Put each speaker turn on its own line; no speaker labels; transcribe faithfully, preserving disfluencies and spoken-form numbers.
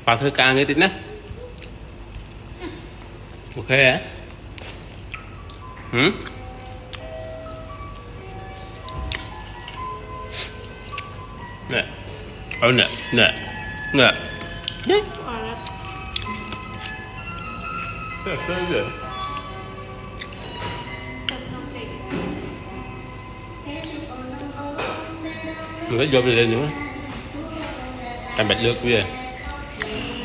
Bà thưa ca nghe tí nè. Ok hả? Hử? Nè. Ờ nè, nè. Nè. Nè. That's so good. Người ta vô đi lên nữa. Em bạch lược bây giờ.